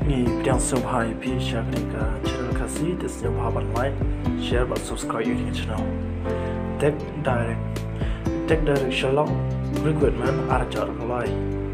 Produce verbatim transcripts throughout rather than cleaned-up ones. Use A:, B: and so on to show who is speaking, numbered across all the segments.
A: Ni biang subhai pi shakrika channel kasi this new haban like share but subscribe your channel. Tech direct tech direct Shillong recruitment arjar kalai.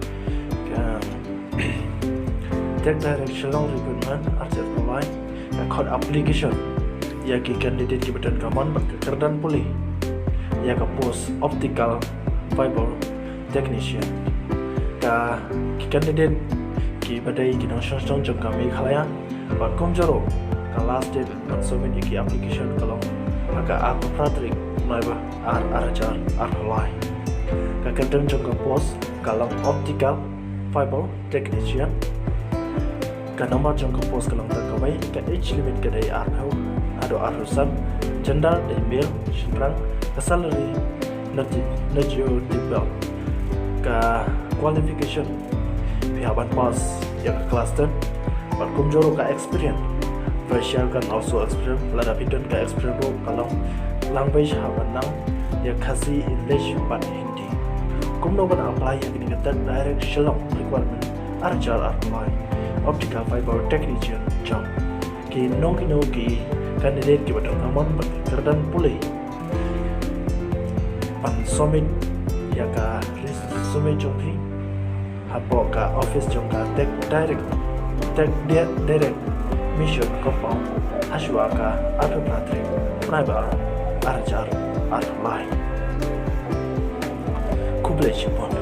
A: Tech direct Shillong recruitment arjar kalai. Code application ya ki candidate ki bedan kaman kerdan pulih ya ka post optical fiber technician ka ki candidate ki badai ki nang shong jong kami khalaya ba komjoro ka last date kan submit ki application kalong aka aku pratrik mai ba ar arjar ar khalai ka kerdan jong ka post kalong optical fiber technician ka nomor jong ka post kalong tak kawai ka age limit ka dai ar hau ado ar husan gender da email shingrang ka salary naji najo dibel ka qualification pihaban pass yang ke kelas ten but kumjoro ka experience facial kan also experience lada pidon ka experience kalau language haban nang ya kasi English but Hindi kumno ban apply ya kini kata direct Shillong requirement arjar apply optical fiber technician job ki nong ki no ki candidate ki badang amon kerdan pulih pan summit ya ka resume jongri hapo ka office jongka tech direct tech direct mission compound ashwa ka atu pratri private arjar apply Khubor